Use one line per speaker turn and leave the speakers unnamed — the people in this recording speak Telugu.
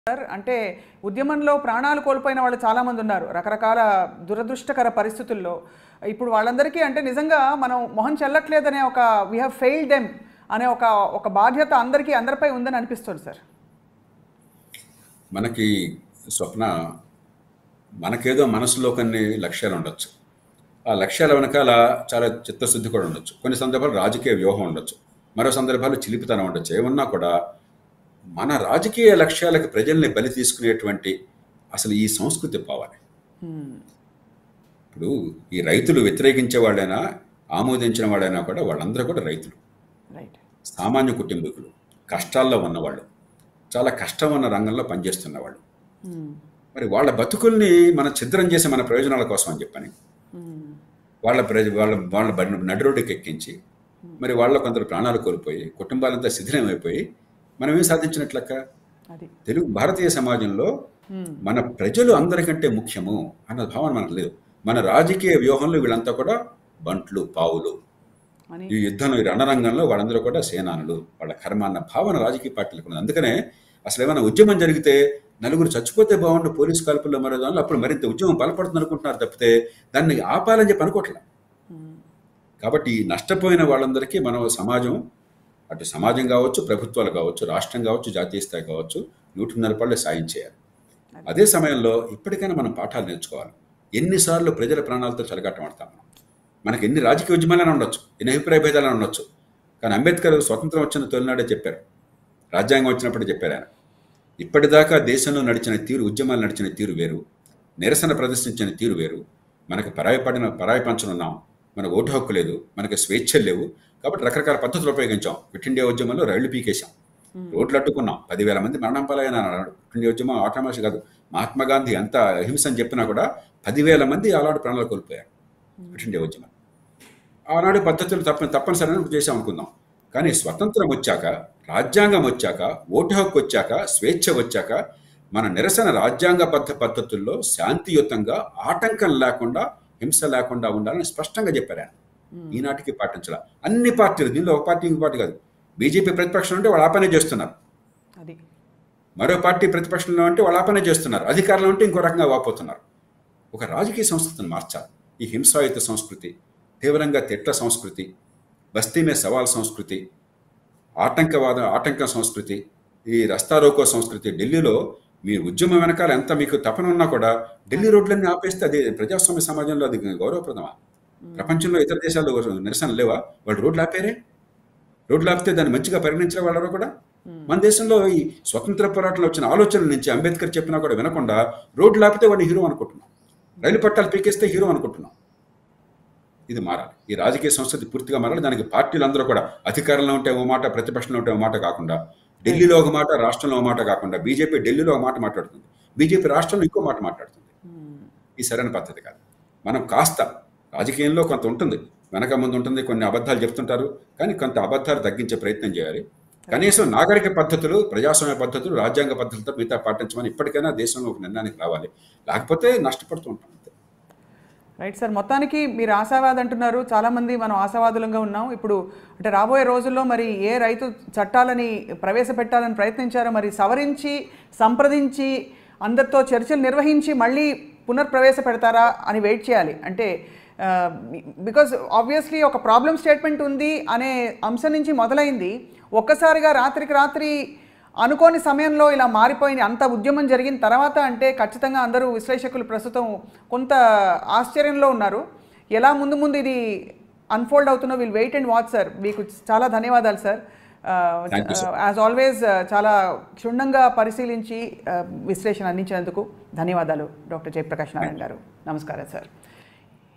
సార్ అంటే ఉద్యమంలో ప్రాణాలు కోల్పోయిన వాళ్ళు చాలామంది ఉన్నారు రకరకాల దురదృష్టకర పరిస్థితుల్లో. ఇప్పుడు వాళ్ళందరికీ అంటే నిజంగా మనం మొహం చెల్లట్లేదనే ఒక వీ హ్యావ్ ఫెయిల్డ్ దెమ్ అనే ఒక బాధ్యత అందరిపై ఉందని అనిపిస్తుంది సార్.
మనకి స్వప్న మనకేదో మనసులో కొన్ని లక్ష్యాలు ఉండొచ్చు. ఆ లక్ష్యాల వెనకాల చాలా చిత్తశుద్ధి కూడా ఉండొచ్చు. కొన్ని సందర్భాలు రాజకీయ వ్యూహం ఉండొచ్చు, మరో సందర్భాలు చిలిపితనం ఉండొచ్చు. ఏమన్నా కూడా మన రాజకీయ లక్ష్యాలకు ప్రజల్ని బలి తీసుకునేటువంటి అసలు ఈ సంస్కృతి పోవాలి. ఇప్పుడు ఈ రైతులు వ్యతిరేకించే వాళ్ళైనా ఆమోదించిన వాళ్ళైనా కూడా వాళ్ళందరూ కూడా రైతులు, సామాన్య కుటుంబీకులు, కష్టాల్లో ఉన్నవాళ్ళు, చాలా కష్టం ఉన్న రంగంలో పనిచేస్తున్నవాళ్ళు. మరి వాళ్ళ బతుకుల్ని మనం ఛిద్రం చేసి మన ప్రయోజనాల కోసం అని చెప్పని వాళ్ళ నడి రోడ్డుకి ఎక్కించి మరి వాళ్ళ కొందరు ప్రాణాలు కోల్పోయి కుటుంబాలంతా శిథిలమైపోయి మనం ఏం సాధించినట్లక్క? తెలుగు భారతీయ సమాజంలో మన ప్రజలు అందరికంటే ముఖ్యము అన్న భావన మనకు లేదు. మన రాజకీయ వ్యూహంలో వీళ్ళంతా కూడా బంట్లు, పావులు, ఈ యుద్ధంలో ఈ రణరంగంలో వాళ్ళందరూ కూడా సేనానులు, వాళ్ళ కర్మ అన్న భావన రాజకీయ పార్టీలకు ఉంది. అందుకనే అసలు ఏమైనా ఉద్యమం జరిగితే నలుగురు చచ్చిపోతే బాగుండు పోలీసు కాల్పుల్లో మరో దానిలో అప్పుడు మరింత ఉద్యమం బలపడుతుంది అనుకుంటున్నారు తప్పితే దాన్ని ఆపాలని చెప్పి అనుకోవట్లేదు. కాబట్టి నష్టపోయిన వాళ్ళందరికీ మనం సమాజం, అటు సమాజం కావచ్చు, ప్రభుత్వాలు కావచ్చు, రాష్ట్రం కావచ్చు, జాతీయ స్థాయి కావచ్చు, 100 రూపాయలు సాయం చేయాలి. అదే సమయంలో ఇప్పటికైనా మనం పాఠాలు నేర్చుకోవాలి. ఎన్నిసార్లు ప్రజల ప్రాణాలతో చెలగాటమాడతాం మనం. మనకి ఎన్ని రాజకీయ ఉద్యమాలైనా ఉండొచ్చు, ఎన్ని అభిప్రాయ భేదాలైనా ఉండొచ్చు. కానీ అంబేద్కర్ స్వతంత్రం వచ్చిన తొలినాడే చెప్పారు, రాజ్యాంగం వచ్చినప్పుడు చెప్పారు ఆయన, ఇప్పటిదాకా దేశంలో నడిచిన తీరు, ఉద్యమాలు నడిచిన తీరు వేరు, నిరసన ప్రదర్శించిన తీరు వేరు. మనకు పరాయి పంచనున్నాం, మనకు ఓటు హక్కు లేదు, మనకు స్వేచ్ఛలు లేవు. కాబట్టి రకరకాల పద్ధతులు ఉపయోగించాం. క్విట్ ఇండియా ఉద్యమంలో రైళ్లు పీకేశాం, రోడ్లు అడ్డుకున్నాం, 10,000 మంది మరణం పాలైన క్విట్ ఇండియా ఉద్యమం ఆటోమేటిక్ కాదు. మహాత్మా గాంధీ ఎంత అహింస అని చెప్పినా కూడా 10,000 మంది ఆనాడు ప్రాణాలు కోల్పోయారు క్విట్ ఇండియా ఉద్యమం. ఆనాడు పద్ధతులు తప్పనిసరి చేసాం అనుకుందాం. కానీ స్వతంత్రం వచ్చాక, రాజ్యాంగం వచ్చాక, ఓటు హక్కు వచ్చాక, స్వేచ్ఛ వచ్చాక మన నిరసన రాజ్యాంగబద్ధ పద్ధతుల్లో శాంతియుతంగా, ఆటంకం లేకుండా, హింస లేకుండా ఉండాలని స్పష్టంగా చెప్పారు ఆయన. ఈనాటికి పాటించాల అన్ని పార్టీలు. దీనిలో ఒక పార్టీ ఇంకో పార్టీ కాదు. బీజేపీ ప్రతిపక్షంలో ఉంటే వాళ్ళు ఆపనే చేస్తున్నారు, మరో పార్టీ ప్రతిపక్షంలో ఉంటే వాళ్ళు ఆపనే చేస్తున్నారు, అధికారంలో ఉంటే ఇంకో రకంగా వాపోతున్నారు. ఒక రాజకీయ సంస్కృతిని మార్చాలి. ఈ హింసాయుత సంస్కృతి, తీవ్రంగా తిట్ల సంస్కృతి, బస్తీ మే సవాల్ సంస్కృతి, ఆటంక సంస్కృతి, ఈ రస్తారోకో సంస్కృతి. ఢిల్లీలో మీ ఉద్యమం వెనకాల ఎంత మీకు తపన ఉన్నా కూడా ఢిల్లీ రోడ్లన్నీ ఆపేస్తే అది ప్రజాస్వామ్య సమాజంలో అది గౌరవప్రదమా? ప్రపంచంలో ఇతర దేశాల్లో నిరసన లేవా? వాళ్ళు రోడ్లు ఆపారే. రోడ్లు ఆపితే దాన్ని మంచిగా పరిగణించిన వాళ్ళు కూడా. మన దేశంలో ఈ స్వతంత్ర పోరాటంలో వచ్చిన ఆలోచనల నుంచి అంబేద్కర్ చెప్పినా కూడా వినకుండా రోడ్లు ఆపితే వాడిని హీరో అనుకుంటున్నాం, రైలు పట్టాలు పీకేస్తే హీరో అనుకుంటున్నాం. ఇది మారాలి. ఈ రాజకీయ సంస్కృతి పూర్తిగా మారాలి. దానికి పార్టీలు అందరూ కూడా అధికారంలో ఉంటే ఓ మాట, ప్రతిపక్షంలో ఉంటే ఓ మాట కాకుండా, ఢిల్లీలో ఒక మాట, రాష్ట్రంలో ఒక మాట కాకుండా, బీజేపీ ఢిల్లీలో ఒక మాట మాట్లాడుతుంది, బీజేపీ రాష్ట్రంలో ఇంకో మాట మాట్లాడుతుంది. ఈ సరైన పద్ధతి కాదు. మనం కాస్త రాజకీయంలో కొంత ఉంటుంది, వెనక ముందు ఉంటుంది, కొన్ని అబద్ధాలు చెప్తుంటారు, కానీ కొంత అబద్ధాలు తగ్గించే ప్రయత్నం చేయాలి. కనీసం నాగరిక పద్ధతులు, ప్రజాస్వామ్య పద్ధతులు, రాజ్యాంగ పద్ధతులతో మిగతా పాటించమని ఇప్పటికైనా దేశంలో ఒక నిర్ణయానికి రావాలి. లేకపోతే నష్టపడుతూ ఉంటాం.
రైట్ సార్, మొత్తానికి మీరు ఆశావాది అంటున్నారు. చాలామంది మనం ఆశావాదులంగా ఉన్నాం. ఇప్పుడు అంటే రాబోయే రోజుల్లో మరి ఏ రైతు చట్టాలని ప్రవేశపెట్టాలని ప్రయత్నించారో మరి సవరించి, సంప్రదించి, అందరితో చర్చలు నిర్వహించి మళ్ళీ పునర్ప్రవేశపెడతారా అని వెయిట్ చేయాలి. అంటే బికాజ్ ఆబ్వియస్లీ ఒక ప్రాబ్లం స్టేట్మెంట్ ఉంది అనే అంశం నుంచి మొదలైంది. ఒక్కసారిగా రాత్రికి రాత్రి అనుకోని సమయంలో ఇలా మారిపోయింది. అంత ఉద్యమం జరిగిన తర్వాత అంటే ఖచ్చితంగా అందరూ విశ్లేషకులు ప్రస్తుతం కొంత ఆశ్చర్యంలో ఉన్నారు. ఎలా ముందు ఇది అన్ఫోల్డ్ అవుతుందో will wait and watch sir. మీకు చాలా ధన్యవాదాలు సార్. యాజ్ ఆల్వేస్ చాలా క్షుణ్ణంగా పరిశీలించి విశ్లేషణ అందించినందుకు ధన్యవాదాలు డాక్టర్ జయప్రకాష్ నారాయణ గారు. నమస్కారం సార్.